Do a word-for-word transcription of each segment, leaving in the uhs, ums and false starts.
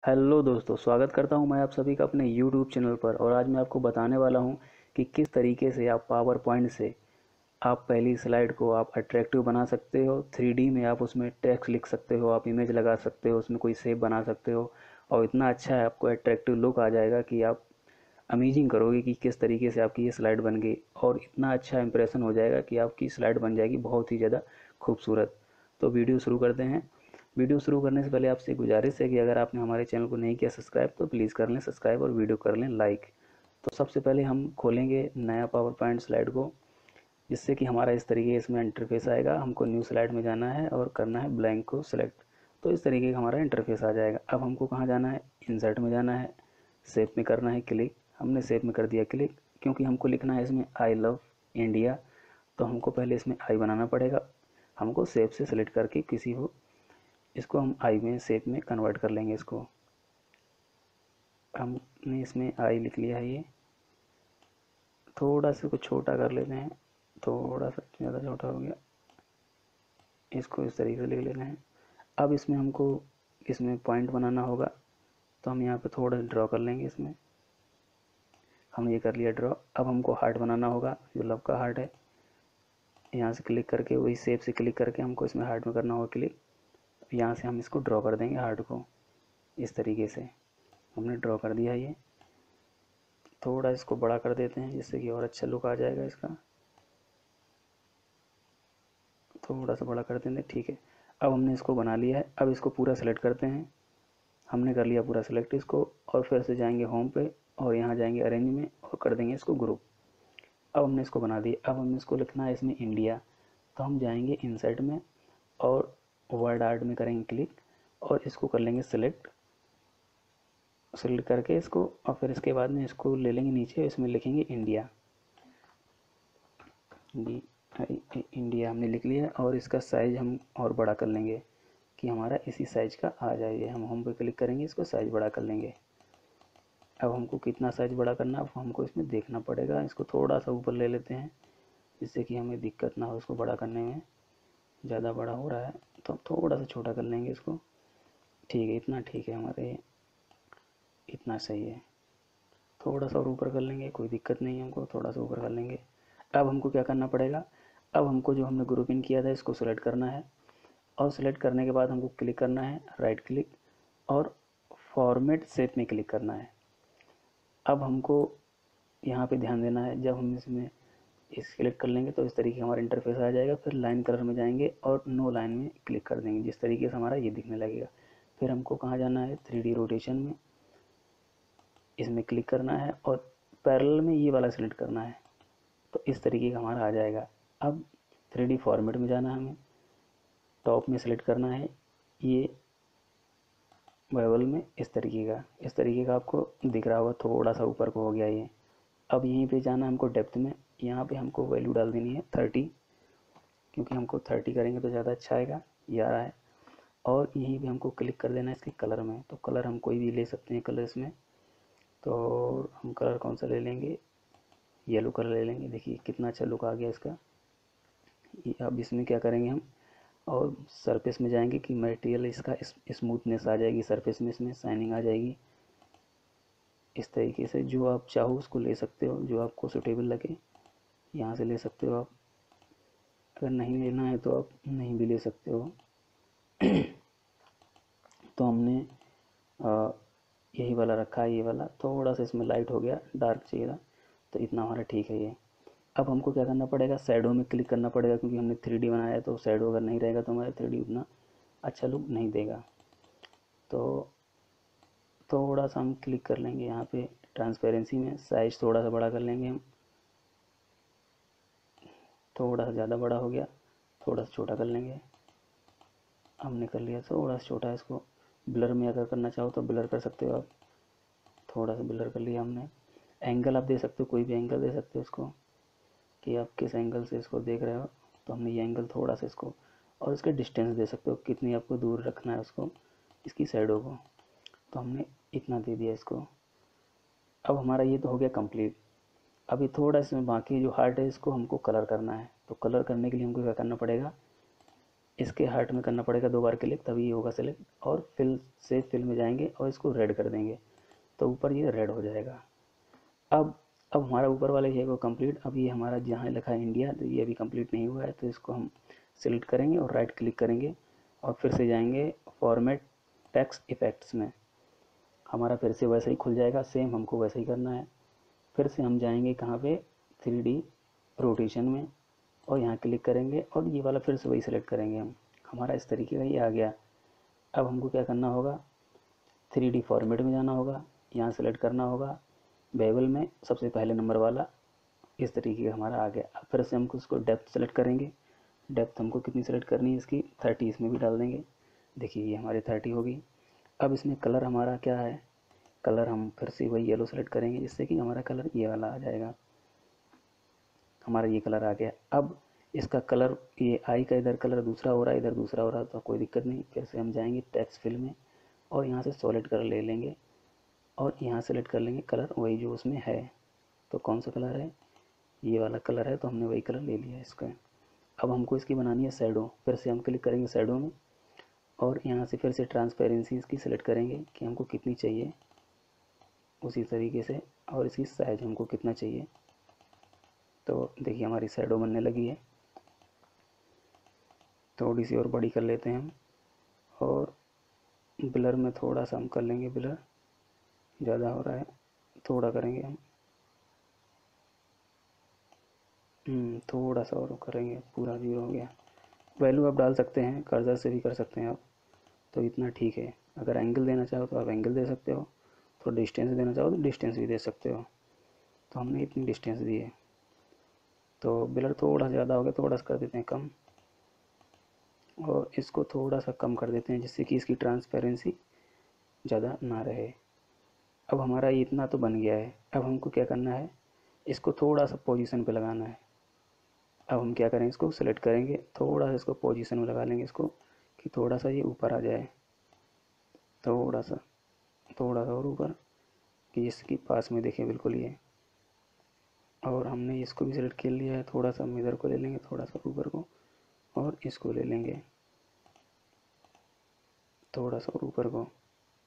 Hello दोस्तों, स्वागत करता हूं मैं आप सभी का अपने यूट्यूब चैनल पर। और आज मैं आपको बताने वाला हूं कि किस तरीके से आप पावर पॉइंट से आप पहली स्लाइड को आप अट्रैक्टिव बना सकते हो। थ्री डी में आप उसमें टेक्स्ट लिख सकते हो, आप इमेज लगा सकते हो, उसमें कोई शेप बना सकते हो और इतना अच्छा है, आपको अट्रैक्टिव लुक आ जाएगा कि आप अमेजिंग करोगे कि किस तरीके से आपकी ये स्लाइड बन गई। और इतना अच्छा इंप्रेशन हो जाएगा कि आपकी स्लाइड बन जाएगी बहुत ही ज़्यादा खूबसूरत। तो वीडियो शुरू करते हैं। वीडियो शुरू करने से पहले आपसे गुजारिश है कि अगर आपने हमारे चैनल को नहीं किया सब्सक्राइब तो प्लीज़ कर लें सब्सक्राइब और वीडियो कर लें लाइक। तो सबसे पहले हम खोलेंगे नया पावर पॉइंट स्लाइड को, जिससे कि हमारा इस तरीके इसमें इंटरफेस आएगा। हमको न्यू स्लाइड में जाना है और करना है ब्लैंक को सिलेक्ट। तो इस तरीके का हमारा इंटरफेस आ जाएगा। अब हमको कहाँ जाना है, इंसर्ट में जाना है, शेप में करना है क्लिक। हमने शेप में कर दिया क्लिक, क्योंकि हमको लिखना है इसमें आई लव इंडिया। तो हमको पहले इसमें आई बनाना पड़ेगा। हमको शेप से सिलेक्ट करके किसी को इसको हम आई में शेप में कन्वर्ट कर लेंगे। इसको हमने इसमें आई लिख लिया है। ये थोड़ा सा कुछ छोटा कर लेते हैं, थोड़ा सा ज़्यादा छोटा हो गया। इसको इस तरीके से लिख लेते हैं। अब इसमें हमको इसमें पॉइंट बनाना होगा, तो हम यहाँ पे थोड़ा ड्रॉ कर लेंगे। इसमें हम ये कर लिया ड्रॉ। अब हमको हार्ट बनाना होगा, जो लव का हार्ट है। यहाँ से क्लिक करके वही शेप से क्लिक करके हमको इसमें हार्ट में करना होगा क्लिक। यहाँ से हम इसको ड्रॉ कर देंगे हार्ट को। इस तरीके से हमने ड्रॉ कर दिया। ये थोड़ा इसको बड़ा कर देते हैं, जिससे कि और अच्छा लुक आ जाएगा इसका। थोड़ा सा बड़ा कर देंगे, ठीक है। अब हमने इसको बना लिया है। अब इसको पूरा सेलेक्ट करते हैं। हमने कर लिया पूरा सेलेक्ट इसको, और फिर से जाएंगे होम पे और यहाँ जाएंगे अरेंज में और कर देंगे इसको ग्रुप। अब हमने इसको बना दिया। अब हमने इसको लिखना है इसमें इंडिया। तो हम जाएंगे इंसर्ट में और वर्ड आर्ट में करेंगे क्लिक और इसको कर लेंगे सिलेक्ट। सिलेक्ट करके इसको और फिर इसके बाद में इसको ले लेंगे नीचे, इसमें लिखेंगे इंडिया। इंडिया हमने लिख लिया और इसका साइज़ हम और बड़ा कर लेंगे कि हमारा इसी साइज़ का आ जाए। हम होम पे क्लिक करेंगे, इसको साइज़ बड़ा कर लेंगे। अब हमको कितना साइज़ बड़ा करना है अब हमको इसमें देखना पड़ेगा। इसको थोड़ा सा ऊपर ले लेते हैं, जिससे कि हमें दिक्कत ना हो इसको बड़ा करने में। ज़्यादा बड़ा हो रहा है तो हम थोड़ा सा छोटा कर लेंगे इसको। ठीक है, इतना ठीक है, हमारे इतना सही है। थोड़ा सा और ऊपर कर लेंगे, कोई दिक्कत नहीं है, हमको थोड़ा सा ऊपर कर लेंगे। अब हमको क्या करना पड़ेगा, अब हमको जो हमने ग्रुप इन किया था इसको सेलेक्ट करना है और सेलेक्ट करने के बाद हमको क्लिक करना है राइट क्लिक और फॉर्मेट शेप में क्लिक करना है। अब हमको यहाँ पे ध्यान देना है, जब हम इसमें इस क्लिक कर लेंगे तो इस तरीके का हमारा इंटरफेस आ जाएगा। फिर लाइन कलर में जाएंगे और नो लाइन में क्लिक कर देंगे, जिस तरीके से हमारा ये दिखने लगेगा। फिर हमको कहाँ जाना है, थ्री डी रोटेशन में इसमें क्लिक करना है और पैरेलल में ये वाला सेलेक्ट करना है। तो इस तरीके का हमारा आ जाएगा। अब थ्री डी फॉर्मेट में जाना है, हमें टॉप में सेलेक्ट करना है ये बबल में इस तरीके का। इस तरीके का आपको दिख रहा होगा, थोड़ा सा ऊपर को हो गया ये। अब यहीं पे जाना है हमको डेप्थ में। यहाँ पे हमको वैल्यू डाल देनी है थर्टी, क्योंकि हमको थर्टी करेंगे तो ज़्यादा अच्छा आएगा। ये आ रहा है। और यहीं पे हमको क्लिक कर देना है इसके कलर में। तो कलर हम कोई भी ले सकते हैं कलर इसमें। तो हम कलर कौन सा ले लेंगे, येलो कलर ले लेंगे। देखिए कितना अच्छा लुक आ गया इसका। अब इसमें क्या करेंगे हम, और सरफेस में जाएंगे कि मटेरियल इसका स्मूथनेस आ जाएगी, सरफेस में इसमें शाइनिंग आ जाएगी। इस तरीके से जो आप चाहो उसको ले सकते हो, जो आपको सूटेबल लगे यहाँ से ले सकते हो आप। अगर नहीं लेना है तो आप नहीं भी ले सकते हो। तो हमने आ, यही वाला रखा है। ये वाला थोड़ा सा इसमें लाइट हो गया, डार्क चाहिए था, तो इतना हमारा ठीक है ये। अब हमको क्या करना पड़ेगा, शैडो में क्लिक करना पड़ेगा, क्योंकि हमने थ्री डी बनाया है। तो शैडो अगर नहीं रहेगा तो हमारा थ्री डी उतना अच्छा लुक नहीं देगा। तो थोड़ा सा हम क्लिक कर लेंगे यहाँ पे ट्रांसपेरेंसी में, साइज़ थोड़ा सा बड़ा कर लेंगे हम। थोड़ा सा ज़्यादा बड़ा हो गया, थोड़ा सा छोटा कर लेंगे। हमने कर लिया थोड़ा सा छोटा। इसको ब्लर में अगर करना चाहो तो ब्लर कर सकते हो आप। थोड़ा सा ब्लर कर लिया हमने। एंगल आप दे सकते हो, कोई भी एंगल दे सकते हो इसको, कि आप किस एंगल से इसको देख रहे हो। तो हमने ये एंगल थोड़ा सा इसको, और इसके डिस्टेंस दे सकते हो, कितनी आपको दूर रखना है उसको, इसकी साइडों को। तो हमने इतना दे दिया इसको। अब हमारा ये तो हो गया कंप्लीट। अभी थोड़ा इसमें बाकी जो हार्ट है इसको हमको कलर करना है। तो कलर करने के लिए हमको क्या करना पड़ेगा, इसके हार्ट में करना पड़ेगा दो बार क्लिक, तभी ये होगा सेलेक्ट। और फिल से फिल में जाएंगे और इसको रेड कर देंगे तो ऊपर ये रेड हो जाएगा। अब अब हमारा ऊपर वाला ये है कंप्लीट। अब ये हमारा जहाँ लिखा है इंडिया, तो ये अभी कंप्लीट नहीं हुआ है, तो इसको हम सिलेक्ट करेंगे और राइट क्लिक करेंगे और फिर से जाएंगे फॉर्मेट टेक्स्ट इफेक्ट्स में। हमारा फिर से वैसे ही खुल जाएगा, सेम हमको वैसे ही करना है। फिर से हम जाएंगे कहाँ पे, थ्री डी रोटेशन में, और यहाँ क्लिक करेंगे और ये वाला फिर से वही सेलेक्ट करेंगे हम। हमारा इस तरीके का ये आ गया। अब हमको क्या करना होगा, थ्री डी फॉर्मेट में जाना होगा, यहाँ सेलेक्ट करना होगा बेवल में सबसे पहले नंबर वाला, इस तरीके का हमारा आ गया। अब फिर से हमको उसको डेप्थ सेलेक्ट करेंगे। डेप्थ हमको कितनी सेलेक्ट करनी है इसकी, थर्टी, इसमें भी डाल देंगे। देखिए ये हमारी थर्टी होगी। अब इसमें कलर हमारा क्या है, कलर हम फिर से वही येलो सेलेक्ट करेंगे, जिससे कि हमारा कलर ये वाला आ जाएगा। हमारा ये कलर आ गया। अब इसका कलर, ये आई का इधर कलर दूसरा हो रहा है, इधर दूसरा हो रहा है, तो कोई दिक्कत नहीं। फिर से हम जाएंगे टेक्स्ट फिल में और यहाँ से सॉलिड कलर ले लेंगे और यहाँ सेलेक्ट कर लेंगे कलर वही जो उसमें है। तो कौन सा कलर है, ये वाला कलर है, तो हमने वही कलर ले लिया इसका। अब हमको इसकी बनानी है शैडो। फिर से हम क्लिक करेंगे शैडो में और यहाँ से फिर से ट्रांसपेरेंसी इसकी सेलेक्ट करेंगे कि हमको कितनी चाहिए उसी तरीके से, और इसकी साइज हमको कितना चाहिए। तो देखिए हमारी शैडो बनने लगी है। थोड़ी सी और बड़ी कर लेते हैं हम, और ब्लर में थोड़ा सा हम कर लेंगे, ब्लर ज़्यादा हो रहा है, थोड़ा करेंगे हम, थोड़ा सा और करेंगे, पूरा जीरो हो गया। वैल्यू आप डाल सकते हैं, कर्सर से भी कर सकते हैं आप, तो इतना ठीक है। अगर एंगल देना चाहो तो आप एंगल दे सकते हो, थोड़ा डिस्टेंस देना चाहो तो डिस्टेंस भी दे सकते हो। तो हमने इतनी डिस्टेंस दी है। तो ब्लर थोड़ा ज़्यादा हो गया, थोड़ा सा कर देते हैं कम, और इसको थोड़ा सा कम कर देते हैं जिससे कि इसकी ट्रांसपेरेंसी ज़्यादा ना रहे। अब हमारा इतना तो बन गया है। अब हमको क्या करना है, इसको थोड़ा सा पोजीशन पे लगाना है। अब हम क्या करेंगे, इसको सेलेक्ट करेंगे, थोड़ा सा इसको पोजीशन में लगा लेंगे इसको, कि थोड़ा सा ये ऊपर आ जाए, थोड़ा सा थोड़ा सा और ऊपर, कि इसके पास में देखें बिल्कुल ये। और हमने इसको भी सेलेक्ट कर लिया है, थोड़ा सा हम इधर को ले लेंगे, थोड़ा सा ऊपर को, और इसको ले लेंगे थोड़ा सा और ऊपर को,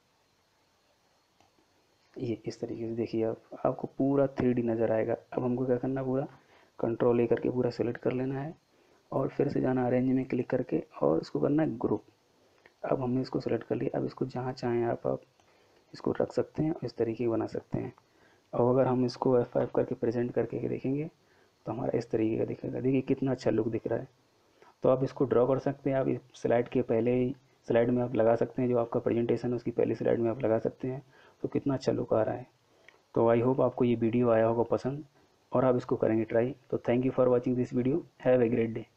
ये इस तरीके से। देखिए अब आपको पूरा थ्री डी नज़र आएगा। अब हमको क्या करना, पूरा कंट्रोल ए करके पूरा सेलेक्ट कर लेना है और फिर से जाना अरेंज में क्लिक करके और इसको करना है ग्रुप। अब हमने इसको सेलेक्ट कर लिया। अब इसको जहाँ चाहें आप आप इसको रख सकते हैं, इस तरीके की बना सकते हैं। और अगर हम इसको एफ फाइव करके प्रेजेंट करके देखेंगे तो हमारा इस तरीके का दिखेगा। देखिए कितना अच्छा लुक दिख रहा है। तो आप इसको ड्रॉ कर सकते हैं, आप इस स्लाइड के पहले ही स्लाइड में आप लगा सकते हैं, जो आपका प्रेजेंटेशन है उसकी पहली स्लाइड में आप लगा सकते हैं। तो कितना अच्छा लुक आ रहा है। तो आई होप आपको ये वीडियो आया होगा पसंद और आप इसको करेंगे ट्राई। तो thank you for watching this video, have a great day.